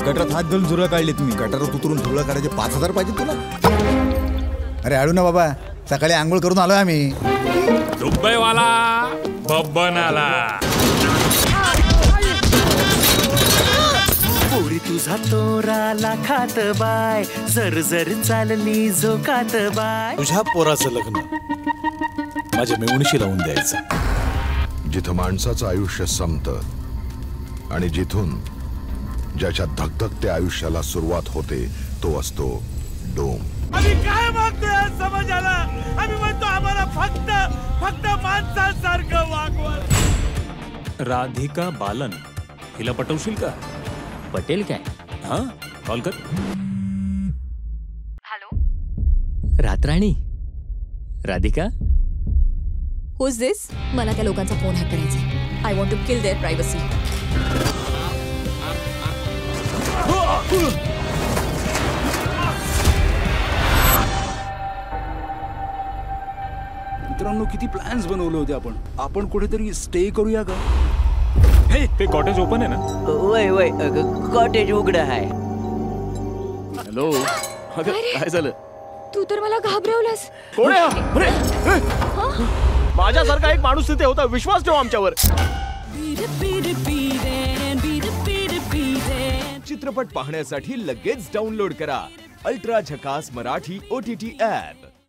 गटारात हात घालून झुरळ काढली तुम्ही. गटारात उतरून झुरळ काढायचे 5,000 पाहिजे तुला? अरे आळू ना बाबा, सकाळी आंघोळ करून आलोय आम्ही. दुबईवाला बब्बन आला. पोरी तुझा तोराला खात बाय, जर जर चालली जो खात बाय. तुझ्या पोराचं लग्न माझ्या मेवणीशी लावून द्यायचं. जिथं माणसाचं आयुष्य संपतं आणि जिथून ज्याच्या धगधगत्या आयुष्याला सुरुवात होते तो असतो डोम. आम्ही काय मागतोय समाजाला? आम्ही म्हणतो आम्हाला फक्त फक्त माणसासारखं वागवा. राधिका बालन हिला पटवशील का? पटेल काय? हा, कॉल कर. हॅलो, रातराणी राधिका. Who's this? मला त्या लोकांचा फोन हॅक करायचा आहे. I want to kill their privacy. मित्रांनो, किती प्लॅन्स बनवले होते आपण कुठेतरी स्टे करूया का? हे ते कॉटेज ओपन आहे ना? वय वय कॉटेज उघड आहे. हॅलो, काय झालं? तू तर मला घाबरवलंस. कोण आहे? माझ्यासारखा एक माणूस तिथे होता. विश्वास ठेव आमच्यावर. चित्रपट पाहण्यासाठी लगेच डाउनलोड करा अल्ट्रा झकास मराठी OTT ॲप.